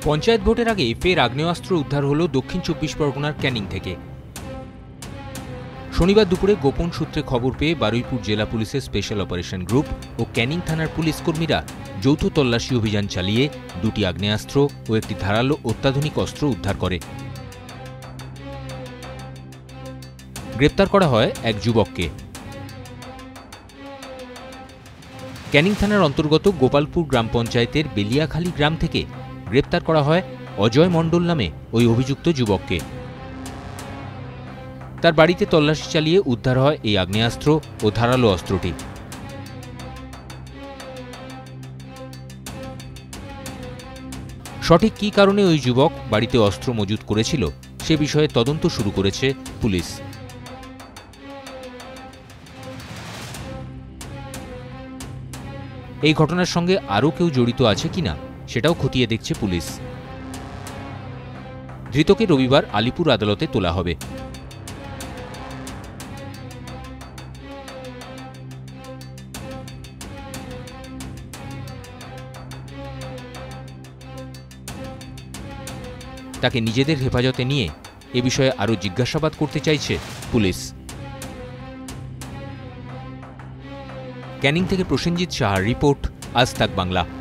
পঞ্চায়েত ভোটের আগে ফের আগ্নেয়াস্ত্র উদ্ধার হল দক্ষিণ ২৪ পরগনার ক্যানিং থেকে। শনিবার দুপুরে গোপন সূত্রে খবর পেয়ে বারুইপুর জেলা পুলিশের স্পেশাল অপারেশন গ্রুপ ও ক্যানিং থানার পুলিশ কর্মীরা যৌথ তল্লাশি অভিযান চালিয়ে দুটি আগ্নেয়াস্ত্র ও একটি ধারালো অত্যাধুনিক অস্ত্র উদ্ধার করে। গ্রেপ্তার করা হয় এক যুবককে। ক্যানিং থানার অন্তর্গত গোপালপুর গ্রাম পঞ্চায়েতের বেলিয়াখালী গ্রাম থেকে গ্রেপ্তার করা হয় অজয় মণ্ডল নামে ওই অভিযুক্ত যুবককে। তার বাড়িতে তল্লাশি চালিয়ে উদ্ধার হয় এই আগ্নেয়াস্ত্র ও ধারালো অস্ত্রটি। সঠিক কী কারণে ওই যুবক বাড়িতে অস্ত্র মজুত করেছিল সে বিষয়ে তদন্ত শুরু করেছে পুলিশ। এই ঘটনার সঙ্গে আরও কেউ জড়িত আছে কিনা সেটাও খতিয়ে দেখছে পুলিশ। ধৃতকে রবিবার আলিপুর আদালতে তোলা হবে। তাকে নিজেদের হেফাজতে নিয়ে এ বিষয়ে আরও জিজ্ঞাসাবাদ করতে চাইছে পুলিশ। ক্যানিং থেকে প্রসেনজিৎ সাহার রিপোর্ট, আজ তাক বাংলা।